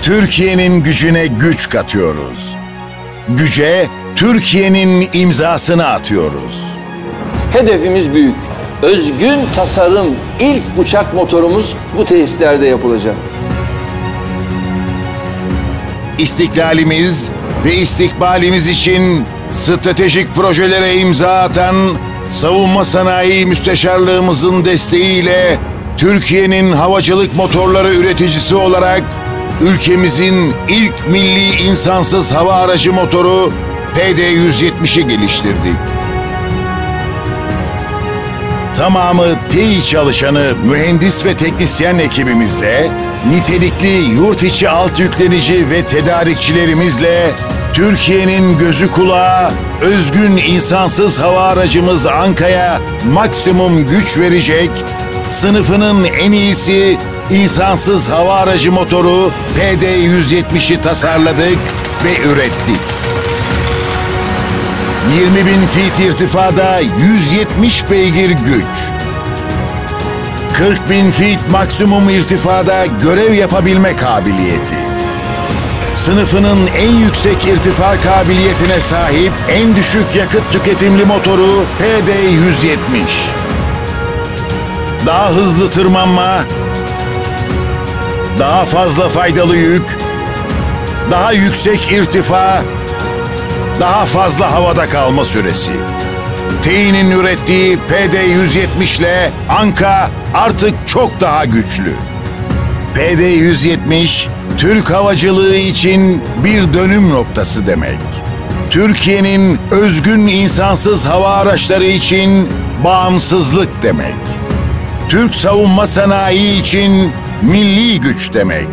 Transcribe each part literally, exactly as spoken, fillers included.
Türkiye'nin gücüne güç katıyoruz. Güce Türkiye'nin imzasını atıyoruz. Hedefimiz büyük. Özgün tasarım ilk uçak motorumuz bu tesislerde yapılacak. İstiklalimiz ve istikbalimiz için stratejik projelere imza atan Savunma Sanayi Müsteşarlığımızın desteğiyle Türkiye'nin havacılık motorları üreticisi olarak ülkemizin ilk milli insansız hava aracı motoru P D yüz yetmiş'i geliştirdik. Tamamı T İ çalışanı mühendis ve teknisyen ekibimizle, nitelikli yurt içi alt yüklenici ve tedarikçilerimizle Türkiye'nin gözü kulağı özgün insansız hava aracımız Anka'ya maksimum güç verecek, sınıfının en iyisi insansız hava aracı motoru P D yüz yetmiş'i tasarladık ve ürettik. yirmi bin feet irtifada yüz yetmiş beygir güç. kırk bin feet maksimum irtifada görev yapabilme kabiliyeti. Sınıfının en yüksek irtifa kabiliyetine sahip en düşük yakıt tüketimli motoru P D yüz yetmiş. Daha hızlı tırmanma, daha fazla faydalı yük, daha yüksek irtifa, daha fazla havada kalma süresi. T İ'nin ürettiği P D yüz yetmiş ile Anka artık çok daha güçlü. P D yüz yetmiş, Türk havacılığı için bir dönüm noktası demek. Türkiye'nin özgün insansız hava araçları için bağımsızlık demek. Türk savunma sanayi için milli güç demek.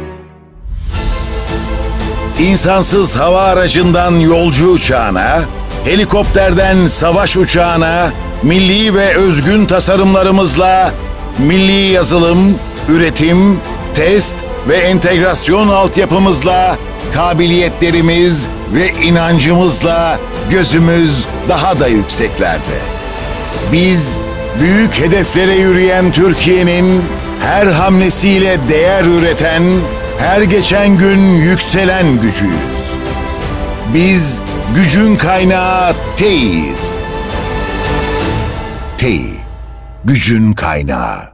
İnsansız hava aracından yolcu uçağına, helikopterden savaş uçağına, milli ve özgün tasarımlarımızla milli yazılım, üretim, test ve entegrasyon altyapımızla, kabiliyetlerimiz ve inancımızla gözümüz daha da yükseklerde. Biz büyük hedeflere yürüyen Türkiye'nin her hamlesiyle değer üreten, her geçen gün yükselen gücüyüz. Biz gücün kaynağı T İ'yiz. T İ, gücün kaynağı.